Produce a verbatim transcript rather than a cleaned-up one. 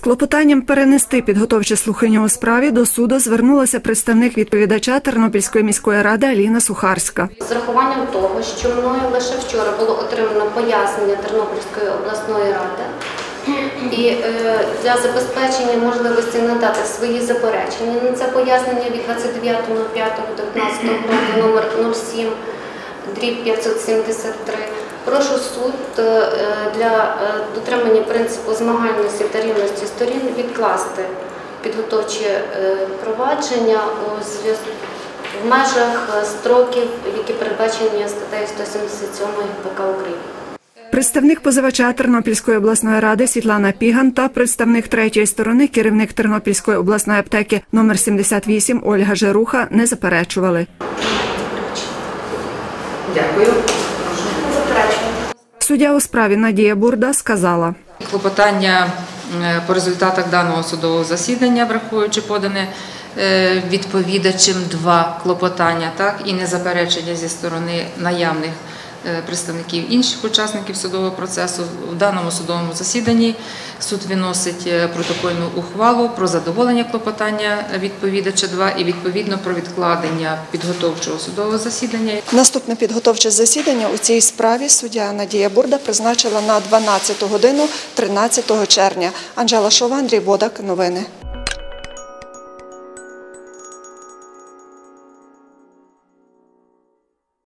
клопотанням перенести підготовче слухання у справі до суду звернулася представник відповідача Тернопільської міської ради Аліна Сухарська. З урахуванням того, що мною лише вчора було отримано пояснення Тернопільської обласної ради, і е, для забезпечення можливості надати свої заперечення на це пояснення від двадцять дев'ятого п'ятого дев'ятнадцятого року номер нуль сім дріб п'ятсот сімдесят три, прошу суд для дотримання принципу змагальності та рівності сторін відкласти підготовче провадження в межах строків, які передбачені статтею сто сімдесят сім ГПК України. Представник позивача Тернопільської обласної ради Світлана Піган та представник третьої сторони, керівник Тернопільської обласної аптеки номер сімдесят вісім Ольга Жеруха не заперечували. Дякую. Суддя у справі Надія Бурда сказала: клопотання по результатах даного судового засідання, враховуючи подане відповідачем два клопотання, так, і незаперечення зі сторони наявних представників інших учасників судового процесу, в даному судовому засіданні суд виносить протокольну ухвалу про задоволення клопотання відповідача два і відповідно про відкладення підготовчого судового засідання. Наступне підготовче засідання у цій справі суддя Надія Бурда призначила на дванадцяту годину тринадцятого червня. Анжела Шова, Андрій Бодак. Новини.